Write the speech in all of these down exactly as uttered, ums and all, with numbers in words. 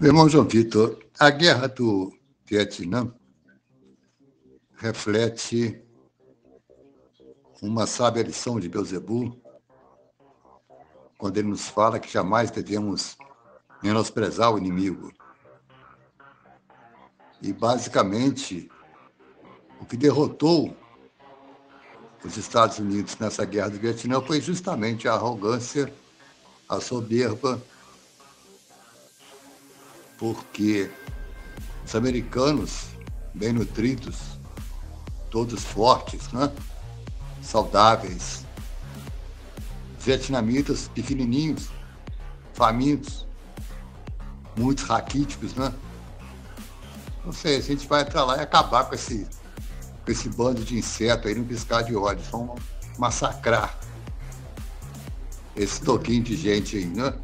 Meu irmão João Vitor, a guerra do Vietnã reflete uma sábia lição de Beelzebub, quando ele nos fala que jamais devemos menosprezar o inimigo. E, basicamente, o que derrotou os Estados Unidos nessa guerra do Vietnã foi justamente a arrogância, a soberba, porque os americanos, bem nutridos, todos fortes, né? Saudáveis, os vietnamitas pequenininhos, famintos, muitos raquíticos, né? Não sei, a gente vai para lá e acabar com esse, com esse bando de insetos aí no piscar de olhos. Vamos massacrar esse toquinho de gente aí, né?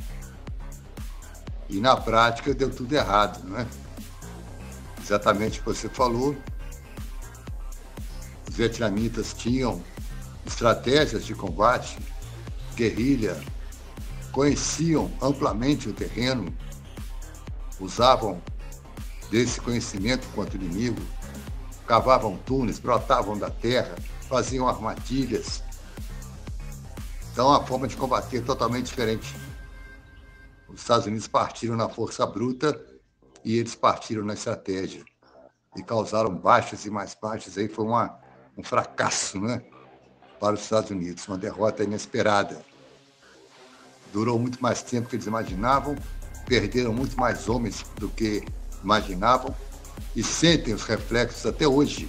E na prática deu tudo errado, né? Exatamente o que você falou. Os vietnamitas tinham estratégias de combate, guerrilha, conheciam amplamente o terreno, usavam desse conhecimento contra o inimigo, cavavam túneis, brotavam da terra, faziam armadilhas. Então, a forma de combater é totalmente diferente. Os Estados Unidos partiram na força bruta e eles partiram na estratégia. E causaram baixas e mais baixas. Aí foi uma, um fracasso, né, para os Estados Unidos, uma derrota inesperada. Durou muito mais tempo do que eles imaginavam, perderam muito mais homens do que imaginavam e sentem os reflexos até hoje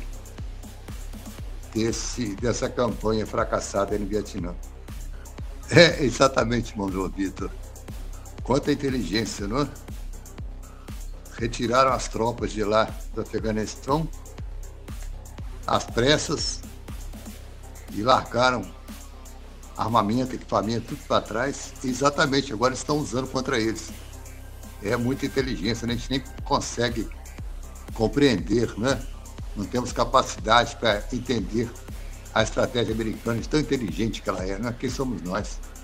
desse, dessa campanha fracassada no Vietnã. É exatamente, irmão João Vitor. Quanta inteligência, não é? Retiraram as tropas de lá do Afeganistão, às pressas, e largaram armamento, equipamento, tudo para trás, e exatamente agora estão usando contra eles. É muita inteligência, né? A gente nem consegue compreender, né? Não temos capacidade para entender a estratégia americana, de tão inteligente que ela é, né? Quem somos nós?